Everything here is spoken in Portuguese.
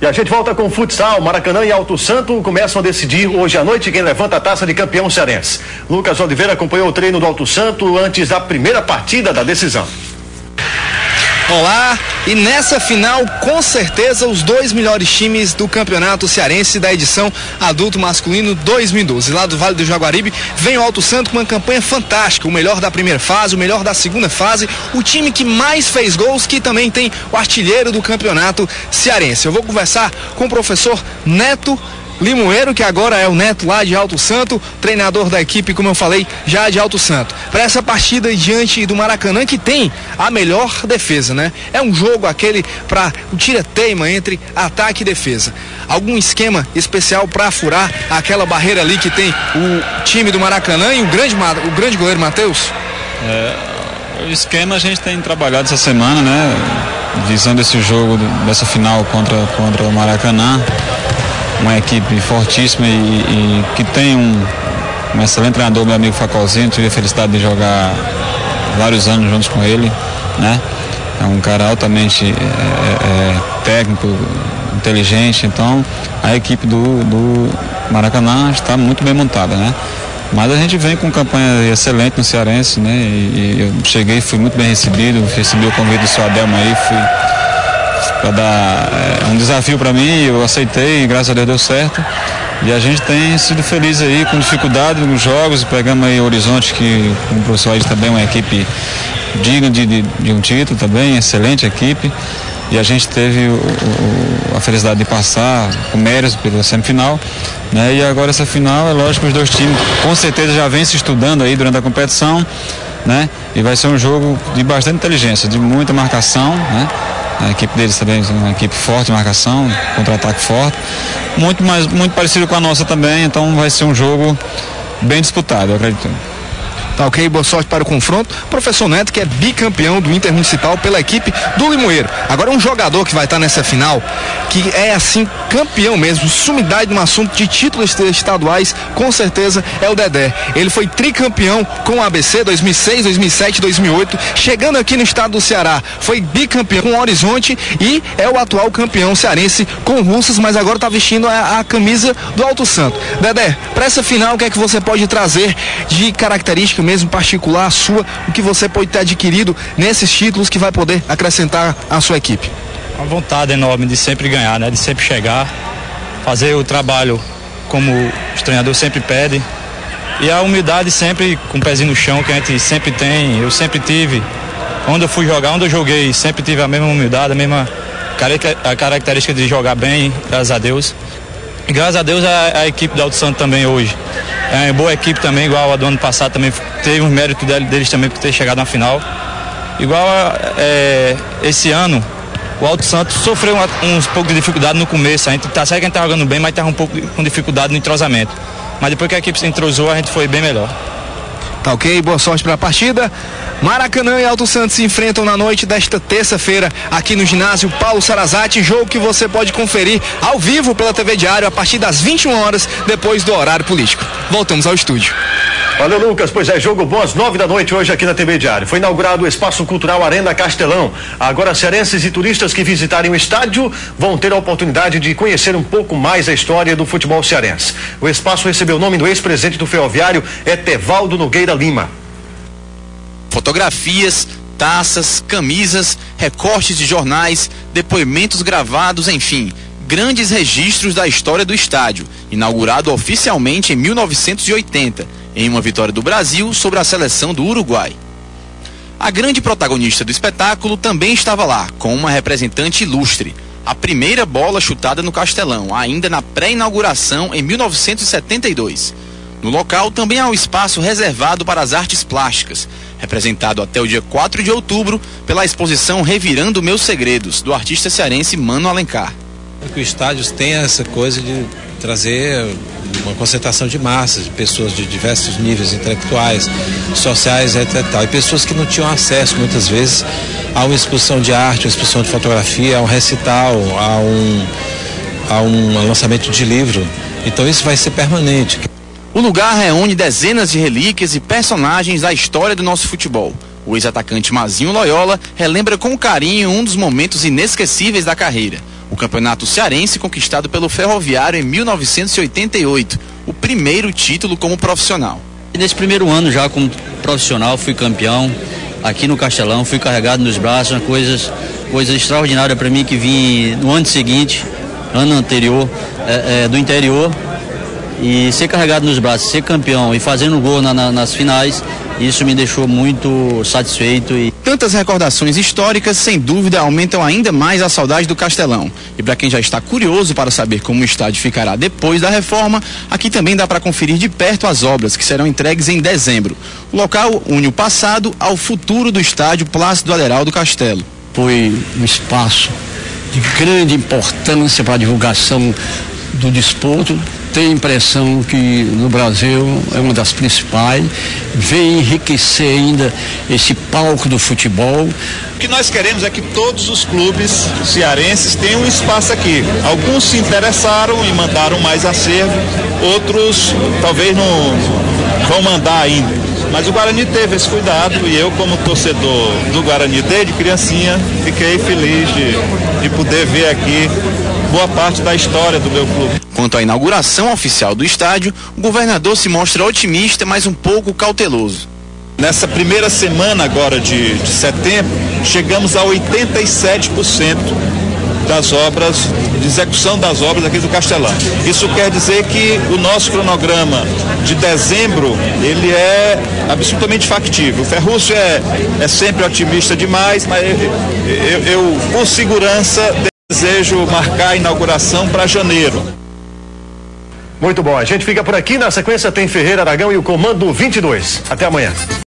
E a gente volta com o futsal. Maracanã e Alto Santo começam a decidir hoje à noite quem levanta a taça de campeão cearense. Lucas Oliveira acompanhou o treino do Alto Santo antes da primeira partida da decisão. Olá, e nessa final, com certeza, os dois melhores times do campeonato cearense da edição adulto masculino 2012. Lá do Vale do Jaguaribe vem o Alto Santo com uma campanha fantástica, o melhor da primeira fase, o melhor da segunda fase, o time que mais fez gols, que também tem o artilheiro do campeonato cearense. Eu vou conversar com o professor Neto Limoeiro, que agora é o Neto lá de Alto Santo, treinador da equipe, como eu falei, já de Alto Santo. Para essa partida diante do Maracanã, que tem a melhor defesa, né? É um jogo aquele para o tira-teima entre ataque e defesa. Algum esquema especial para furar aquela barreira ali que tem o time do Maracanã e o grande goleiro Matheus? O esquema a gente tem trabalhado essa semana, né? Visando esse jogo, dessa final contra o Maracanã. Uma equipe fortíssima e que tem um excelente treinador, meu amigo Facolzinho. Tive a felicidade de jogar vários anos juntos com ele, né? É um cara altamente técnico, inteligente. Então a equipe do Maracanã está muito bem montada, né? Mas a gente vem com campanha excelente no Cearense, né? E eu cheguei, fui muito bem recebido, recebi o convite do seu Adelmo aí, fui para dar um desafio para mim, eu aceitei e graças a Deus deu certo. E a gente tem sido feliz aí, com dificuldade nos jogos, pegamos aí o Horizonte, que como o professor aí também é uma equipe digna de um título também, excelente equipe. E a gente teve a felicidade de passar com méritos pela semifinal, né? E agora essa final, é lógico que os dois times com certeza já vêm se estudando aí durante a competição, né? E vai ser um jogo de bastante inteligência, de muita marcação, né? A equipe deles também é uma equipe forte de marcação, contra-ataque forte, muito parecido com a nossa também, então vai ser um jogo bem disputado, eu acredito. Tá ok, boa sorte para o confronto. Professor Neto, que é bicampeão do Intermunicipal pela equipe do Limoeiro. Agora um jogador que vai estar nessa final, que é assim, campeão mesmo, sumidade no assunto de títulos estaduais, com certeza é o Dedé. Ele foi tricampeão com o ABC 2006, 2007, 2008, chegando aqui no estado do Ceará, foi bicampeão com o Horizonte e é o atual campeão cearense com o Russas, mas agora está vestindo a camisa do Alto Santo. Dedé, para essa final, o que é que você pode trazer de característica mesmo particular sua, o que você pode ter adquirido nesses títulos que vai poder acrescentar à sua equipe? Uma vontade enorme de sempre ganhar, né? De sempre chegar, fazer o trabalho como os treinadores sempre pedem, e a humildade sempre com o pezinho no chão, que a gente sempre tem, eu sempre tive. Onde eu fui jogar, onde eu joguei, sempre tive a mesma humildade, a mesma característica de jogar bem, graças a Deus. E graças a Deus a equipe do Alto Santo também hoje é uma boa equipe também, igual a do ano passado também, teve um mérito deles também por ter chegado na final. Igual esse ano, o Alto Santo sofreu um pouco de dificuldade no começo. A gente tá certo que a gente tá jogando bem, mas estava um pouco com dificuldade no entrosamento. Mas depois que a equipe se entrosou, a gente foi bem melhor. Tá ok, boa sorte para a partida. Maracanã e Alto Santo se enfrentam na noite desta terça-feira aqui no ginásio Paulo Sarazate, jogo que você pode conferir ao vivo pela TV Diário a partir das 21 horas, depois do horário político. Voltamos ao estúdio. Valeu, Lucas. Pois é, jogo bom às 9 da noite hoje aqui na TV Diário. Foi inaugurado o Espaço Cultural Arena Castelão. Agora, cearenses e turistas que visitarem o estádio vão ter a oportunidade de conhecer um pouco mais a história do futebol cearense. O espaço recebeu o nome do ex-presidente do Ferroviário, Etevaldo Nogueira Lima. Fotografias, taças, camisas, recortes de jornais, depoimentos gravados, enfim, grandes registros da história do estádio, inaugurado oficialmente em 1980, em uma vitória do Brasil sobre a seleção do Uruguai. A grande protagonista do espetáculo também estava lá, com uma representante ilustre, a primeira bola chutada no Castelão, ainda na pré-inauguração em 1972. No local também há um espaço reservado para as artes plásticas, representado até o dia 4 de outubro pela exposição Revirando Meus Segredos, do artista cearense Mano Alencar. O estádio tem essa coisa de trazer uma concentração de massas, de pessoas de diversos níveis intelectuais, sociais, etc. E pessoas que não tinham acesso, muitas vezes, a uma exposição de arte, uma exposição de fotografia, a um recital, a um lançamento de livro. Então isso vai ser permanente. O lugar reúne dezenas de relíquias e personagens da história do nosso futebol. O ex-atacante Mazinho Loyola relembra com carinho um dos momentos inesquecíveis da carreira, o O campeonato cearense conquistado pelo Ferroviário em 1988, o primeiro título como profissional. Nesse primeiro ano já como profissional fui campeão aqui no Castelão, fui carregado nos braços, uma coisa extraordinária para mim, que vim no ano seguinte, ano anterior, do interior, e ser carregado nos braços, ser campeão e fazendo gol nas finais, isso me deixou muito satisfeito. Tantas recordações históricas, sem dúvida, aumentam ainda mais a saudade do Castelão. E para quem já está curioso para saber como o estádio ficará depois da reforma, aqui também dá para conferir de perto as obras que serão entregues em dezembro. O local une o passado ao futuro do estádio Plácido Aderaldo Castelo. Foi um espaço de grande importância para a divulgação do desporto. Tenho a impressão que no Brasil é uma das principais, vem enriquecer ainda esse palco do futebol. O que nós queremos é que todos os clubes cearenses tenham um espaço aqui. Alguns se interessaram e mandaram mais acervo, outros talvez não vão mandar ainda. Mas o Guarani teve esse cuidado e eu, como torcedor do Guarani desde criancinha, fiquei feliz de poder ver aqui boa parte da história do meu clube. Quanto à inauguração oficial do estádio, o governador se mostra otimista, mas um pouco cauteloso. Nessa primeira semana agora de setembro, chegamos a 87% das obras, de execução das obras aqui do Castelão. Isso quer dizer que o nosso cronograma de dezembro, ele é absolutamente factível. O Ferrúcio é sempre otimista demais, mas eu por segurança, desejo marcar a inauguração para janeiro. Muito bom, a gente fica por aqui. Na sequência tem Ferreira Aragão e o Comando 22. Até amanhã.